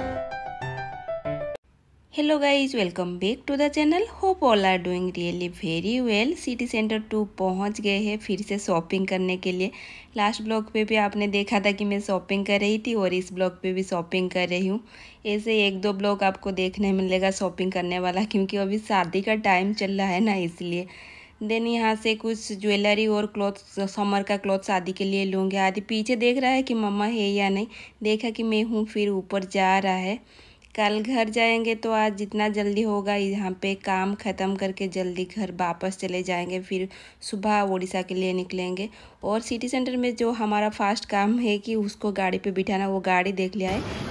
Hello guys, welcome back to the channel. Hope all are doing really very well. City centre 2 पहुंच गए हैं फिर से shopping करने के लिए। लास्ट ब्लॉग पे भी आपने देखा था कि मैं शॉपिंग कर रही थी और इस ब्लॉग पे भी शॉपिंग कर रही हूँ। ऐसे एक दो ब्लॉग आपको देखने मिलेगा शॉपिंग करने वाला, क्योंकि अभी शादी का टाइम चल रहा है ना, इसलिए। देन यहाँ से कुछ ज्वेलरी और क्लॉथ्स, समर का क्लॉथ शादी के लिए लूँगी। आदि पीछे देख रहा है कि मम्मा है या नहीं, देखा कि मैं हूँ, फिर ऊपर जा रहा है। कल घर जाएंगे तो आज जितना जल्दी होगा यहाँ पे काम ख़त्म करके जल्दी घर वापस चले जाएंगे, फिर सुबह उड़ीसा के लिए निकलेंगे। और सिटी सेंटर में जो हमारा फास्ट काम है कि उसको गाड़ी पे बिठाना, वो गाड़ी देख लिया है।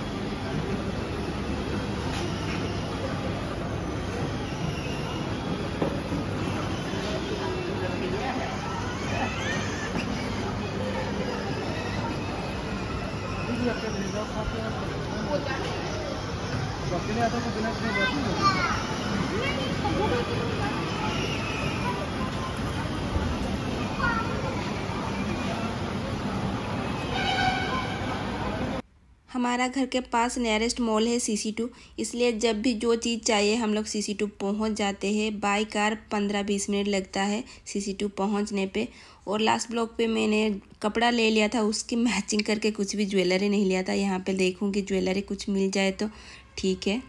हमारा घर के पास नियरेस्ट मॉल है CC2, इसलिए जब भी जो चीज़ चाहिए हम लोग CC2 पहुंच जाते हैं। बाई कार 15-20 मिनट लगता है CC2 पहुंचने पे। और लास्ट ब्लॉक पे मैंने कपड़ा ले लिया था, उसकी मैचिंग करके कुछ भी ज्वेलरी नहीं लिया था। यहाँ पे देखूँगी ज्वेलरी कुछ मिल जाए तो ठीक है।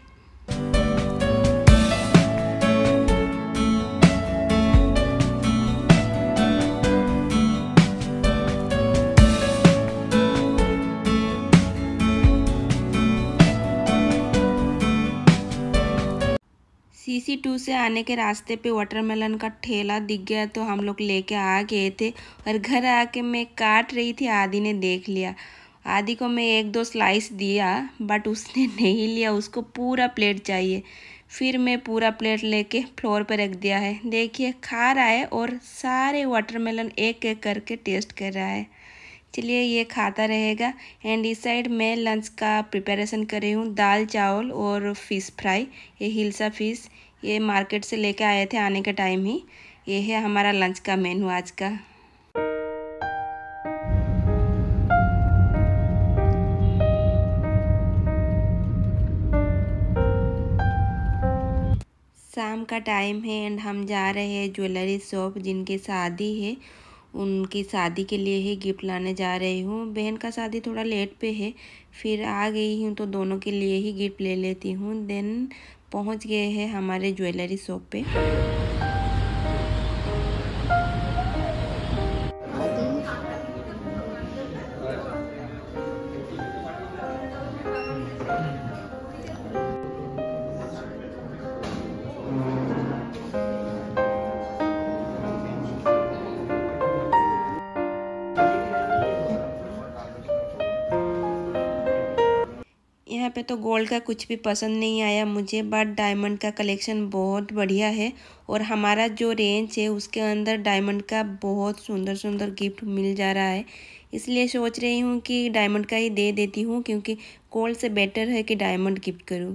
CC2 से आने के रास्ते पे वाटरमेलन का ठेला दिख गया तो हम लोग लेके आ गए थे। और घर आके मैं काट रही थी, आदि ने देख लिया। आदि को मैं 1-2 स्लाइस दिया बट उसने नहीं लिया, उसको पूरा प्लेट चाहिए। फिर मैं पूरा प्लेट लेके फ्लोर पर रख दिया है। देखिए खा रहा है और सारे वाटरमेलन एक एक करके टेस्ट कर रहा है। चलिए ये खाता रहेगा। एंड इस साइड मैं लंच का प्रिपरेशन कर रही हूँ, दाल चावल और फिश फ्राई। ये हिल्सा फिश, ये मार्केट से लेके आए थे आने के टाइम ही। ये है हमारा लंच का मेनू आज का। शाम का टाइम है एंड हम जा रहे हैं ज्वेलरी शॉप। जिनकी शादी है उनकी शादी के लिए ही गिफ्ट लाने जा रही हूँ। बहन का शादी थोड़ा लेट पे है, फिर आ गई हूँ तो दोनों के लिए ही गिफ्ट ले लेती हूँ। देन पहुँच गए हैं हमारे ज्वेलरी शॉप पे। यहाँ पे तो गोल्ड का कुछ भी पसंद नहीं आया मुझे, बट डायमंड का कलेक्शन बहुत बढ़िया है। और हमारा जो रेंज है उसके अंदर डायमंड का बहुत सुंदर सुंदर गिफ्ट मिल जा रहा है। इसलिए सोच रही हूँ कि डायमंड का ही दे देती हूँ, क्योंकि गोल्ड से बेटर है कि डायमंड गिफ्ट करूँ।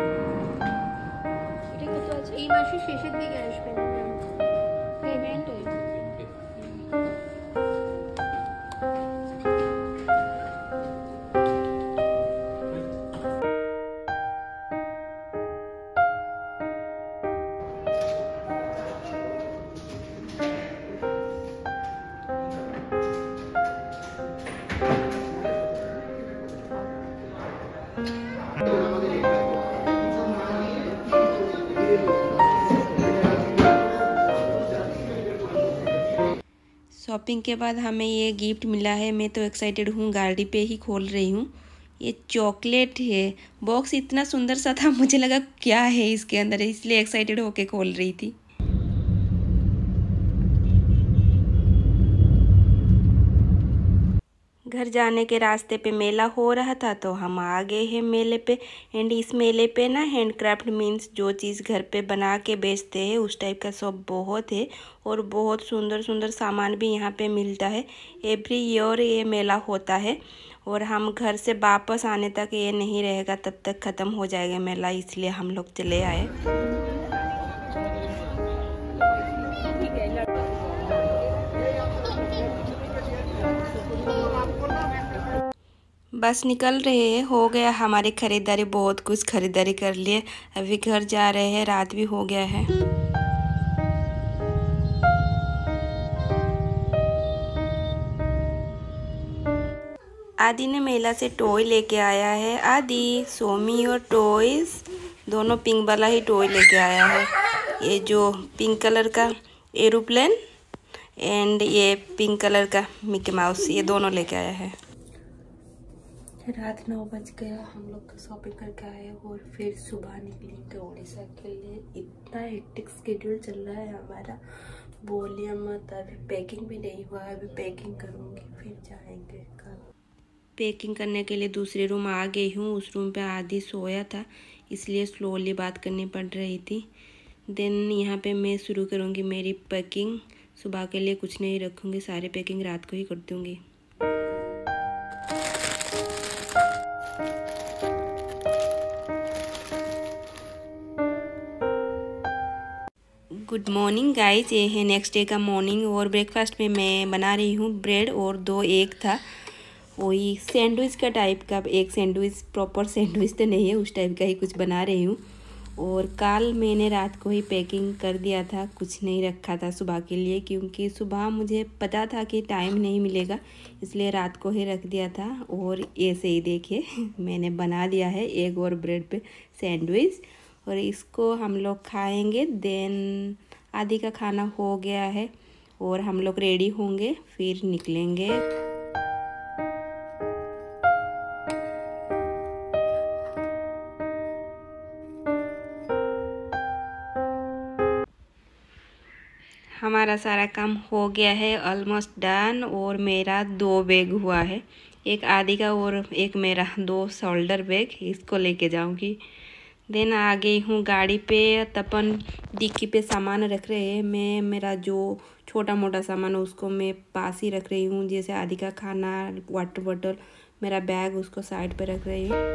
शॉपिंग के बाद हमें ये गिफ्ट मिला है। मैं तो एक्साइटेड हूँ, गाड़ी पे ही खोल रही हूँ। ये चॉकलेट है। बॉक्स इतना सुंदर सा था, मुझे लगा क्या है इसके अंदर, इसलिए एक्साइटेड होके खोल रही थी। घर जाने के रास्ते पे मेला हो रहा था तो हम आ गए हैं मेले पे। एंड इस मेले पे ना हैंडक्राफ्ट मीन्स जो चीज़ घर पे बना के बेचते हैं उस टाइप का शॉप बहुत है। और बहुत सुंदर सुंदर सामान भी यहाँ पे मिलता है। एवरी ईयर ये मेला होता है और हम घर से वापस आने तक ये नहीं रहेगा, तब तक ख़त्म हो जाएगा मेला, इसलिए हम लोग चले आए। बस निकल रहे हैं, हो गया हमारी खरीदारी, बहुत कुछ खरीदारी कर लिए। अभी घर जा रहे हैं, रात भी हो गया है। आदि ने मेला से टॉय लेके आया है। आदि, सोमी और टॉयज दोनों पिंक वाला ही टॉय लेके आया है। ये जो पिंक कलर का एरोप्लेन एंड ये पिंक कलर का मिकी माउस, ये दोनों लेके आया है। रात 9 बज गया, हम लोग शॉपिंग करके आए और फिर सुबह निकलेंगे उड़ीसा के लिए। इतना हेक्टिक स्केड्यूल चल रहा है हमारा, बोलिए मत। अभी पैकिंग भी नहीं हुआ है, अभी पैकिंग करूँगी फिर जाएंगे कल। पैकिंग करने के लिए दूसरे रूम आ गई हूँ। उस रूम पे आदि सोया था, इसलिए स्लोली बात करनी पड़ रही थी। देन यहाँ पे मैं शुरू करूँगी मेरी पैकिंग। सुबह के लिए कुछ नहीं रखूँगी, सारी पैकिंग रात को ही कर दूँगी। गुड मॉर्निंग गाइस, ये है नेक्स्ट डे का मॉर्निंग। और ब्रेकफास्ट में मैं बना रही हूँ ब्रेड और 2 एग था, वही सैंडविच का टाइप का। एक सैंडविच, प्रॉपर सैंडविच तो नहीं है, उस टाइप का ही कुछ बना रही हूँ। और कल मैंने रात को ही पैकिंग कर दिया था, कुछ नहीं रखा था सुबह के लिए, क्योंकि सुबह मुझे पता था कि टाइम नहीं मिलेगा, इसलिए रात को ही रख दिया था। और ऐसे ही देखिए मैंने बना दिया है एग और ब्रेड पे सैंडविच, और इसको हम लोग खाएंगे। देन आदि का खाना हो गया है और हम लोग रेडी होंगे, फिर निकलेंगे। हमारा सारा काम हो गया है, ऑलमोस्ट डन। और मेरा 2 बैग हुआ है, एक आदि का और एक मेरा, 2 शोल्डर बैग, इसको लेके जाऊंगी। देन आ गई हूँ गाड़ी पे। तपन डिक्की पे सामान रख रहे हैं, मैं मेरा जो छोटा मोटा सामान है उसको मैं पास ही रख रही हूँ, जैसे आदि का खाना, वाटर बॉटल, मेरा बैग उसको साइड पे रख रही हूँ।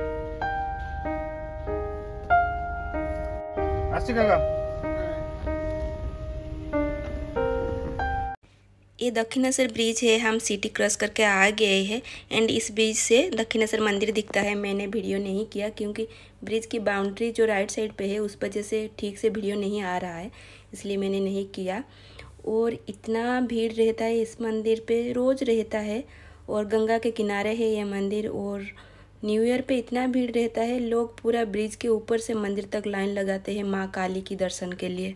ये दक्षिणेश्वर ब्रिज है, हम सिटी क्रॉस करके आ गए हैं। एंड इस ब्रिज से दक्षिणेश्वर मंदिर दिखता है। मैंने वीडियो नहीं किया क्योंकि ब्रिज की बाउंड्री जो राइट साइड पे है उस वजह से ठीक से वीडियो नहीं आ रहा है, इसलिए मैंने नहीं किया। और इतना भीड़ रहता है इस मंदिर पे, रोज़ रहता है। और गंगा के किनारे है ये मंदिर, और न्यू ईयर पे इतना भीड़ रहता है, लोग पूरा ब्रिज के ऊपर से मंदिर तक लाइन लगाते हैं माँ काली की दर्शन के लिए।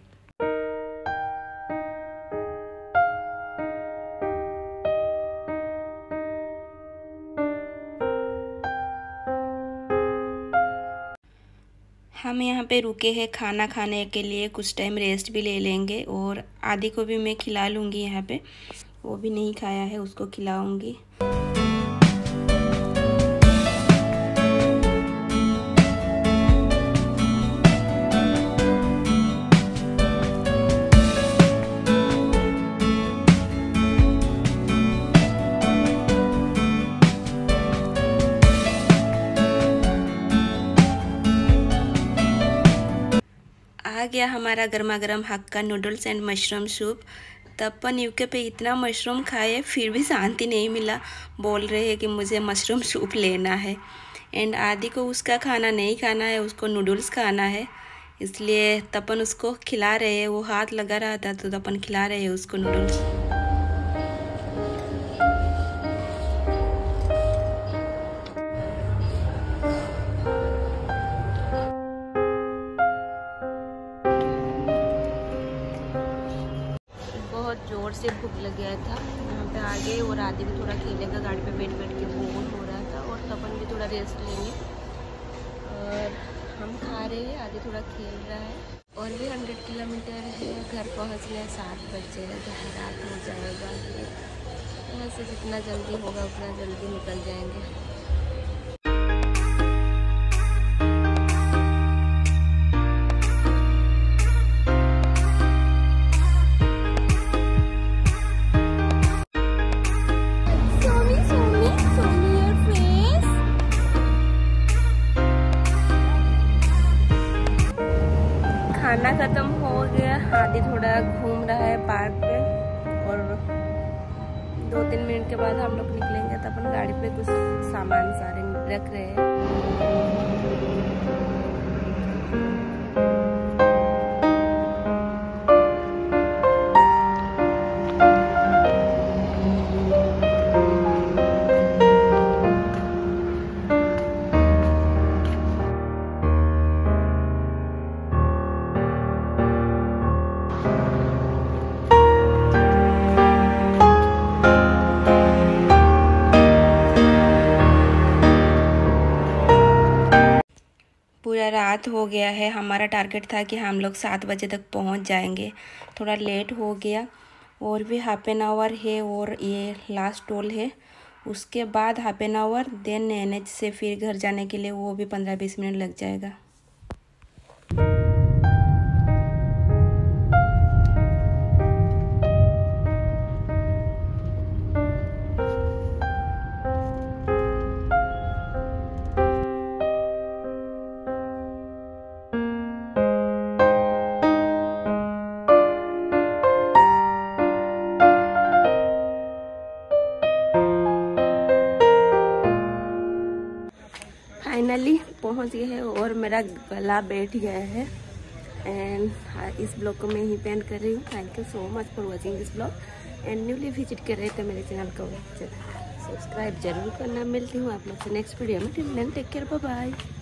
हम यहाँ पे रुके हैं खाना खाने के लिए, कुछ टाइम रेस्ट भी ले लेंगे। और आदि को भी मैं खिला लूँगी, यहाँ पे वो भी नहीं खाया है, उसको खिलाऊँगी। आ गया हमारा गर्मा गर्म hakka noodles and mushroom soup. Tapan UK पे इतना मशरूम खाए फिर भी शांति नहीं मिला, बोल रहे हैं कि मुझे मशरूम सूप लेना है। एंड आदि को उसका खाना नहीं खाना है, उसको नूडल्स खाना है, इसलिए तपन उसको खिला रहे हैं। वो हाथ लगा रहा था तो तपन खिला रहे हैं उसको नूडल्स। जोर से भूख लग गया था, यहाँ पे आ गए। और आदि भी थोड़ा खेलेगा, गाड़ी पे बैठ बैठ के बोर हो रहा था। और तपन भी थोड़ा रेस्ट लेंगे और हम खा रहे हैं, आदि थोड़ा खेल रहा है। और भी 100 किलोमीटर है, घर पहुँचने 7 बजे, रात हो जाएगा। यहाँ से जितना जल्दी होगा उतना जल्दी निकल जाएंगे। खाना ख़त्म हो गया, आदि थोड़ा घूम रहा है पार्क पे। और 2-3 मिनट के बाद हम लोग निकलेंगे। तो अपन गाड़ी पे कुछ सामान सारे रख रहे हैं। पूरा रात हो गया है। हमारा टारगेट था कि हम लोग 7 बजे तक पहुंच जाएंगे, थोड़ा लेट हो गया। और भी हाफ एन आवर है और ये लास्ट टोल है, उसके बाद half an hour, then NH से फिर घर जाने के लिए वो भी 15-20 मिनट लग जाएगा। फाइनली पहुंच गए हैं और मेरा गला बैठ गया है। एंड इस ब्लॉग को मैं ही पेंट कर रही हूँ। Thank you so much for watching this blog. And newly visit कर रहे थे मेरे चैनल को सब्सक्राइब जरूर करना। मिलती हूँ आप लोग से नेक्स्ट वीडियो में। Till then take care, bye bye.